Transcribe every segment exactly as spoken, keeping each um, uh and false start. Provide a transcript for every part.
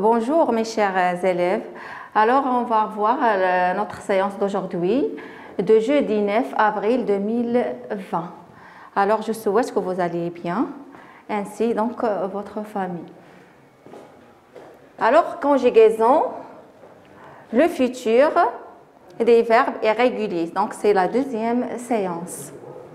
Bonjour mes chers élèves. Alors on va voir euh, notre séance d'aujourd'hui de jeudi neuf avril deux mille vingt. Alors je souhaite que vous allez bien, ainsi donc euh, votre famille. Alors conjugaison, le futur des verbes irréguliers. Donc c'est la deuxième séance.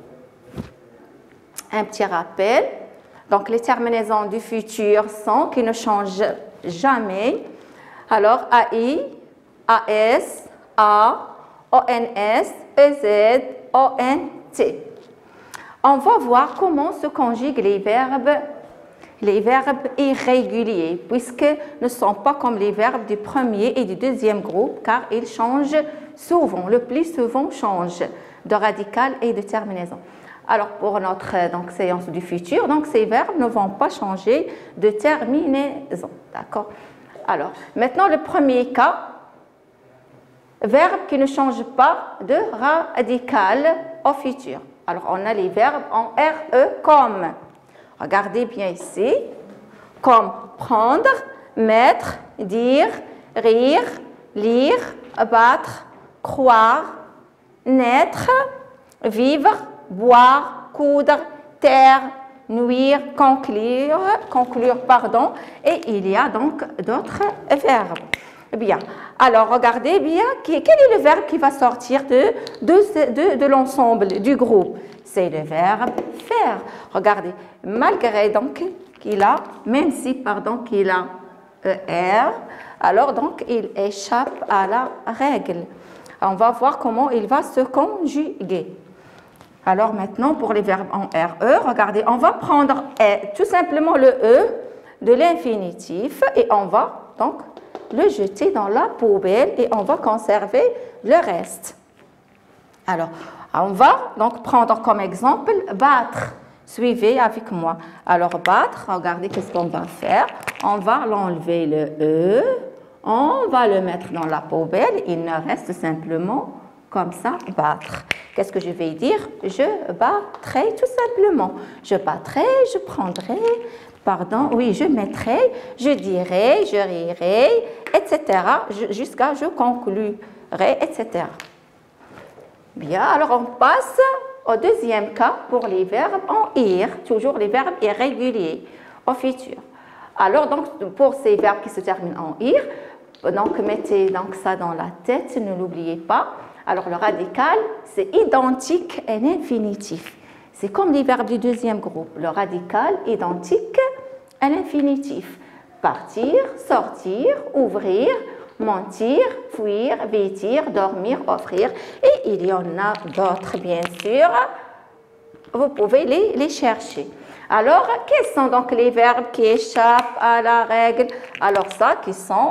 Un petit rappel. Donc les terminaisons du futur sont qui ne changent jamais. Alors A I, A S, A, O N S, E Z, O N T. On va voir comment se conjuguent les verbes, les verbes irréguliers, puisqu'ils ne sont pas comme les verbes du premier et du deuxième groupe, car ils changent souvent, le plus souvent changent de radical et de terminaison. Alors, pour notre donc, séance du futur, donc, ces verbes ne vont pas changer de terminaison. D'accord? Alors, maintenant, le premier cas, verbe qui ne change pas de radical au futur. Alors, on a les verbes en R E comme, regardez bien ici, comme prendre, mettre, dire, rire, lire, battre, croire, naître, vivre, boire, coudre, taire, nuire, conclure, conclure, pardon, et il y a donc d'autres verbes. Bien, alors regardez bien, quel est le verbe qui va sortir de, de, de, de l'ensemble du groupe? C'est le verbe faire. Regardez, malgré donc qu'il a, même si, pardon, qu'il a E R, alors donc il échappe à la règle. On va voir comment il va se conjuguer. Alors maintenant, pour les verbes en R E, regardez, on va prendre tout simplement le E de l'infinitif et on va donc le jeter dans la poubelle et on va conserver le reste. Alors, on va donc prendre comme exemple battre. Suivez avec moi. Alors, battre, regardez qu'est-ce qu'on va faire. On va l'enlever le E, on va le mettre dans la poubelle, il ne reste simplement comme ça, battre. Qu'est-ce que je vais dire? Je battrai tout simplement. Je battrai, je prendrai, pardon, oui, je mettrai, je dirai, je rirai, et cetera. Jusqu'à je conclurai, et cetera. Bien, alors on passe au deuxième cas pour les verbes en ir, toujours les verbes irréguliers au futur. Alors, donc, pour ces verbes qui se terminent en ir, donc mettez donc ça dans la tête, ne l'oubliez pas. Alors, le radical, c'est identique à l'infinitif. C'est comme les verbes du deuxième groupe. Le radical, identique à l'infinitif. Partir, sortir, ouvrir, mentir, fuir, vêtir, dormir, offrir. Et il y en a d'autres, bien sûr. Vous pouvez les, les chercher. Alors, quels sont donc les verbes qui échappent à la règle? Alors, ça, qui sont...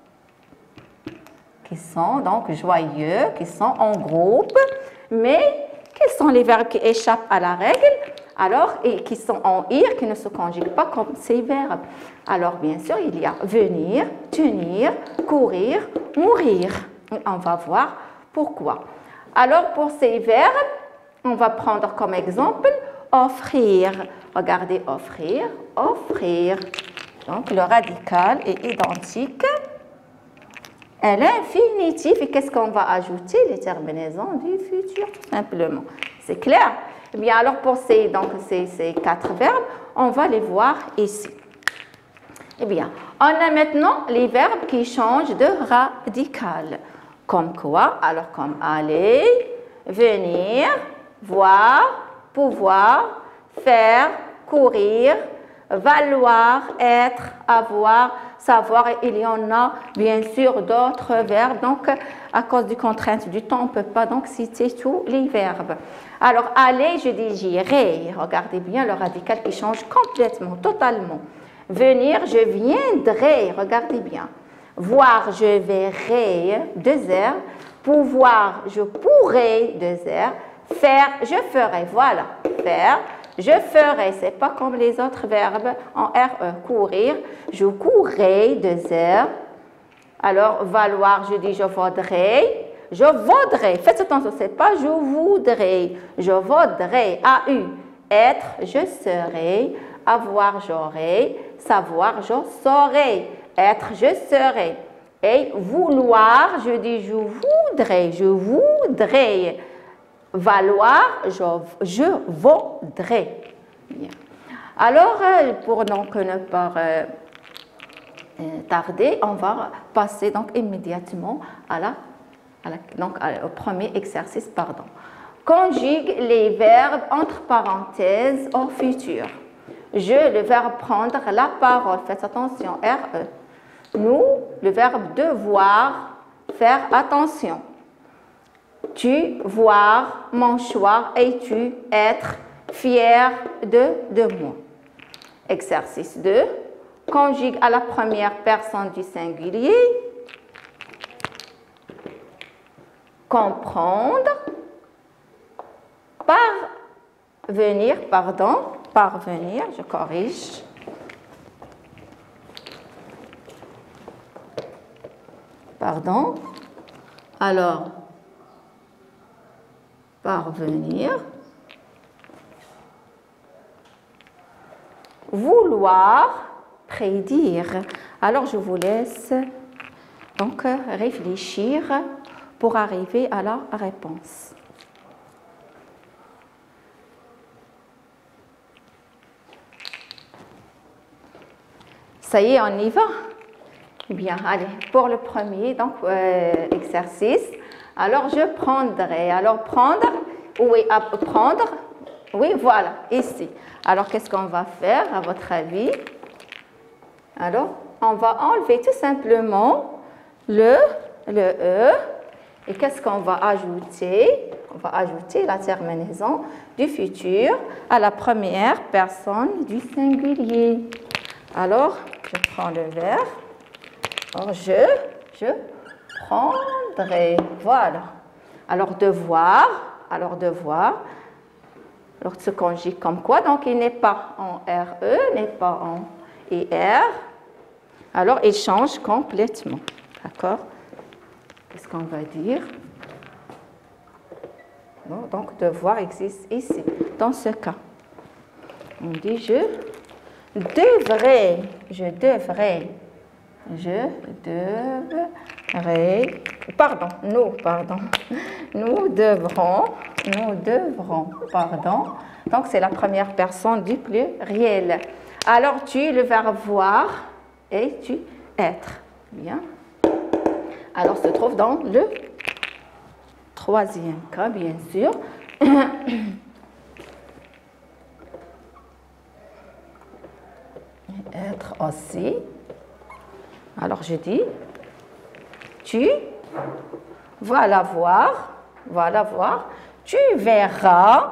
qui sont donc joyeux, qui sont en groupe. Mais quels sont les verbes qui échappent à la règle? Alors, et qui sont en ir, qui ne se conjuguent pas comme ces verbes. Alors, bien sûr, il y a venir, tenir, courir, mourir. On va voir pourquoi. Alors, pour ces verbes, on va prendre comme exemple offrir. Regardez, offrir, offrir. Donc, le radical est identique à l'infinitif. Et qu'est-ce qu'on va ajouter? Les terminaisons du futur, tout simplement. C'est clair? Eh bien, alors pour ces, donc, ces, ces quatre verbes, on va les voir ici. Eh bien, on a maintenant les verbes qui changent de radical. Comme quoi? Alors, comme aller, venir, voir, pouvoir, faire, courir, valoir, être, avoir, savoir, et il y en a bien sûr d'autres verbes. Donc, à cause des contraintes du temps, on ne peut pas donc citer tous les verbes. Alors, aller, je dis j'irai. Regardez bien le radical qui change complètement, totalement. Venir, je viendrai. Regardez bien. Voir, je verrai. Deux R. Pouvoir, je pourrai. Deux R. Faire, je ferai. Voilà. Faire. Je ferai, ce n'est pas comme les autres verbes en R E. Courir, je courrai, deux heures. Alors, valoir, je dis je vaudrai. Je vaudrai. Faites attention, ce n'est pas je voudrais. Je vaudrai. A U. Être, je serai. Avoir, j'aurai. Savoir, je saurai. être, je serai. Et vouloir, je dis je voudrais, je voudrais. Valoir, je, je vaudrais. Bien. Alors, pour donc ne pas euh, tarder, on va passer donc immédiatement à la, à la, donc à, au premier exercice. Pardon. Conjugue les verbes entre parenthèses au futur. Je, le verbe prendre la parole. Faites attention, R E. Nous, le verbe devoir, faire attention. Tu, voir, mon choix, es-tu, être, fier de, de moi. Exercice deux. Conjugue à la première personne du singulier. Comprendre. Parvenir, pardon, parvenir, je corrige. Pardon. Alors, parvenir. Vouloir, prédire. Alors, je vous laisse donc réfléchir pour arriver à la réponse. Ça y est, on y va? Bien, allez, pour le premier donc, euh, exercice, alors je prendrai. Alors, prendre, oui, prendre, oui, voilà, ici. Alors, qu'est-ce qu'on va faire, à votre avis? Alors, on va enlever tout simplement le, le E. Et qu'est-ce qu'on va ajouter? On va ajouter la terminaison du futur à la première personne du singulier. Alors, je prends le verbe. Alors, je, je prendrai. Voilà. Alors, devoir. Alors, devoir. Alors, se conjugue comme quoi? Donc, il n'est pas en R E, n'est pas en I R. Alors, il change complètement. D'accord? Qu'est-ce qu'on va dire? Bon, donc, devoir existe ici, dans ce cas. On dit je devrais. Je devrais. Je devrais. Pardon, nous, pardon. Nous devrons. Nous devrons, pardon. Donc, c'est la première personne du pluriel. Alors, tu, le verbe voir, et tu, être. Bien. Alors, se trouve dans le troisième cas, bien sûr. Être aussi. Alors, je dis, tu vas la voir, va la voir, tu verras,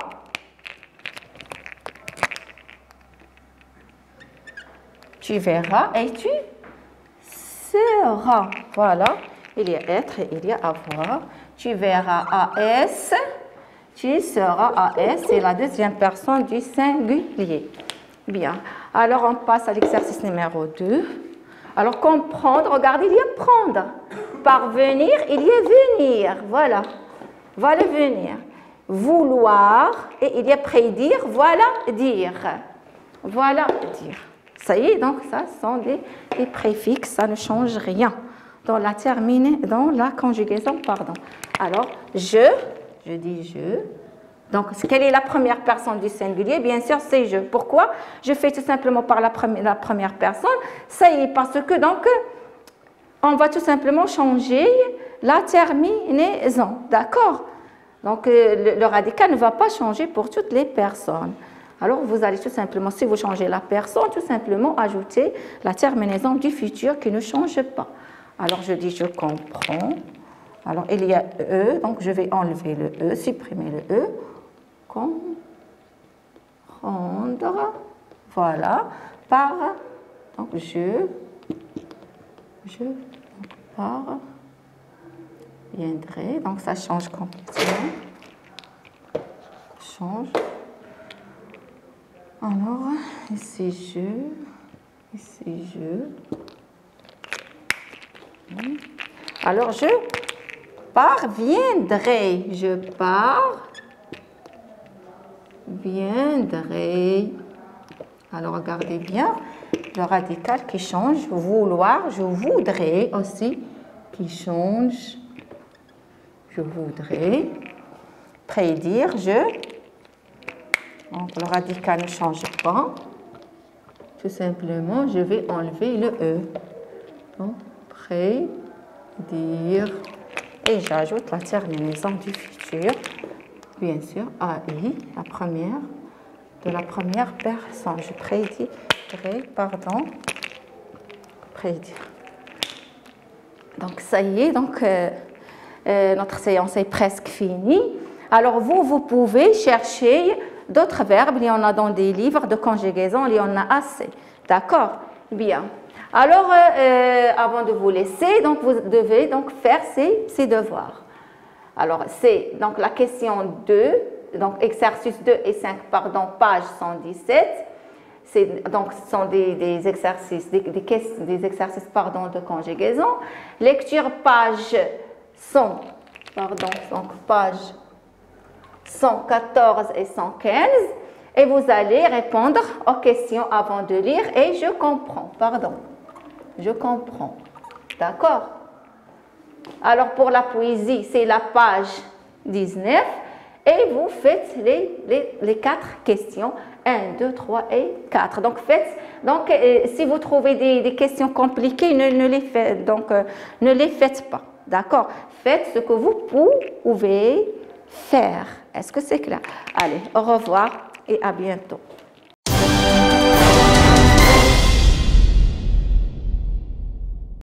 tu verras et tu seras. Voilà, il y a être et il y a avoir. Tu verras A S, tu seras A S, c'est la deuxième personne du singulier. Bien, alors on passe à l'exercice numéro deux. Alors, comprendre, regardez, il y a prendre. Parvenir, il y a venir. Voilà. Voilà venir. Vouloir, et il y a prédire, voilà dire. Voilà dire. Ça y est, donc ça sont des, des préfixes, ça ne change rien dans la termine, dans la conjugaison, pardon. Alors, je, je dis je. Donc, quelle est la première personne du singulier? Bien sûr, c'est je. Pourquoi? Je fais tout simplement par la première, la première personne. Ça y est, parce que donc, on va tout simplement changer la terminaison. D'accord? Donc, le, le radical ne va pas changer pour toutes les personnes. Alors, vous allez tout simplement, si vous changez la personne, tout simplement ajouter la terminaison du futur qui ne change pas. Alors, je dis je comprends. Alors, il y a E, donc je vais enlever le E, supprimer le E. Comprendre, voilà, par, donc je, je, par, viendrai, donc ça change complètement, change, alors, ici je, ici je, alors je parviendrai, je pars, viendrai. Alors, regardez bien. le radical qui change, vouloir, je voudrais aussi, qui change, je voudrais, prédire, je, donc le radical ne change pas, tout simplement, je vais enlever le E, donc prédire, et j'ajoute la terminaison du futur, bien sûr, A I, la première, de la première personne, je prédirai, pardon, prédire. Donc, ça y est, donc, euh, euh, notre séance est presque finie. Alors, vous, vous pouvez chercher d'autres verbes. Il y en a dans des livres de conjugaison, il y en a assez. D'accord? Bien. Alors, euh, avant de vous laisser, donc, vous devez donc faire ces, ces devoirs. Alors, c'est donc la question deux, donc exercice deux et cinq, pardon, page cent dix-sept. Donc, ce sont des, des exercices, des, des, des exercices pardon, de conjugaison. Lecture page cent, pardon, donc page cent quatorze et cent quinze. Et vous allez répondre aux questions avant de lire. Et je comprends, pardon, je comprends. D'accord? Alors, pour la poésie, c'est la page dix-neuf. Et vous faites les, les, les quatre questions, un, deux, trois et quatre. Donc, faites, donc euh, si vous trouvez des, des questions compliquées, ne, ne, les faites, donc, euh, ne les faites pas. D'accord? Faites ce que vous pouvez faire. Est-ce que c'est clair? Allez, au revoir et à bientôt.